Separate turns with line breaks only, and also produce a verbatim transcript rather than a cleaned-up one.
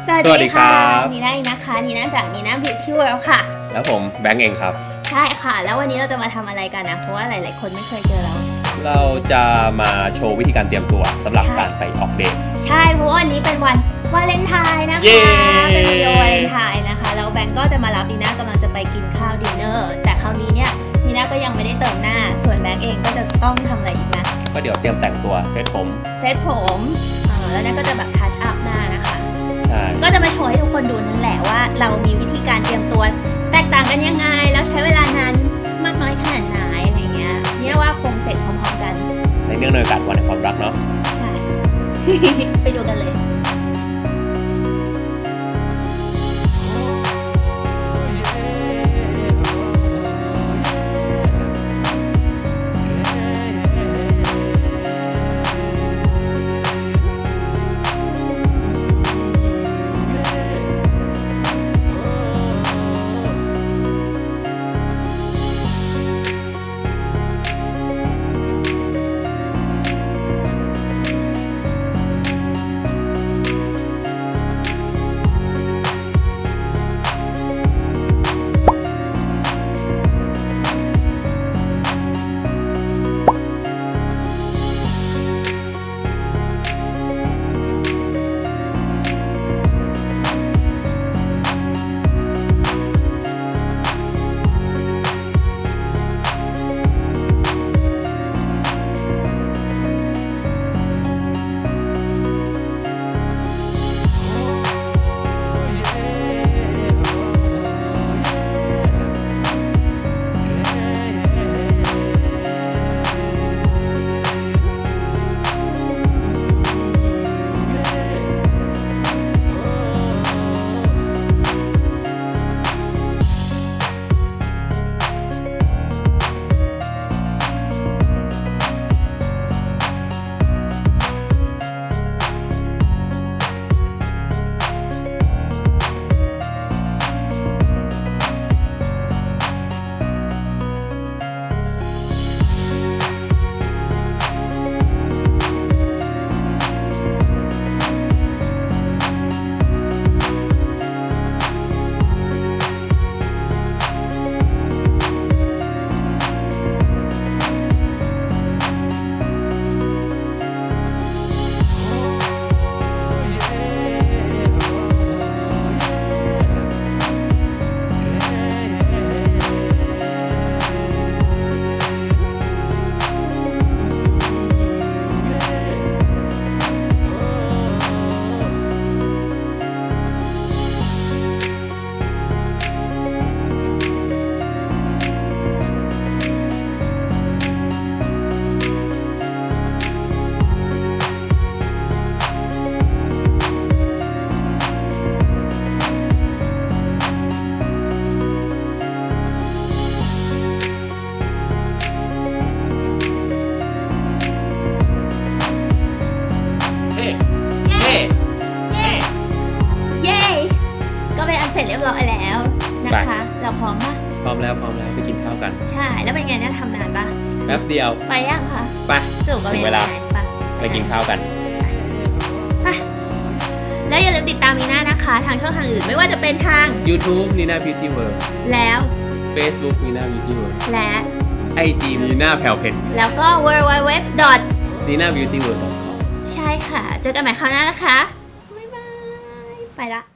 สวัสดีค่ะนีน่านะคะนีน่าจากนีน่า Beauty World ค่ะ
แล้วผมแบงค์เองครับ
ใช่ค่ะแล้ววันนี้เราจะมาทำอะไรกันนะเพราะว่าหลายๆคนไม่เคยเจอเรา
เราจะมาโชว์วิธีการเตรียมตัวสำหรับการไปออกเดท
ใช่เพราะว่าวันนี้เป็นวันวาเลนไทน์นะคะเป็นวิดีโอวาเลนไทน์นะคะแล้วแบงค์ก็จะมารับนีน่ากำลังจะไปกินข้าวดินเนอร์แต่คราวนี้เนี่ยนีน่าก็ยังไม่ได้เติมหน้าส่วนแบงค์เองก็จะต้องทำอะไรอีกนะ
ก็เดี๋ยวเตรียมแต่งตัวเซตผม
เซตผมแล้วนั่นก็จะแบบทัชอัพหน้านะคะก็จะมาโชว์ให้ทุกคนดูนั่นแหละว่าเรามีวิธีการเตรียมตัวแตกต่างกันยังไงแล้วใช้เวลานานมากน้อยขนาดไหนอะไรเงี้ยเนี่ยว่าคงเสร็จพร้อมๆกัน
ในเนื่องในโอกาสวันแห่งความรักเนาะ
ใช่ไปดูกันเลยเสร็จเรียบร้อยแล้วนะคะเราพร้อมปะ
พร้อมแล้วพร้อมแล้วไปกินข้าวกัน
ใช่แล้วเป็นไงเนี่ยทำนานปะ
แป๊บเดียว
ไปยังคะ
ไปถึงเวลาไปกินข้าวกัน
ไปแล้วอย่าลืมติดตามนีน่านะคะทางช่องทางอื่นไม่ว่าจะเป็นทาง
YouTube นีน่า Beauty World
แล้ว
Facebook นีน่า Beauty World
และ
ไอ จี นีน่าแผ่วเผ็ด
แล้วก็ ดับเบิลยู ดับเบิลยู ดับเบิลยู ดับเบิลยู ดอท
นีน่า บิวตี้เวิลด์ ดอท คอม
ใช่ค่ะเจอกันใหม่คราวหน้านะคะบ๊ายบายไปละ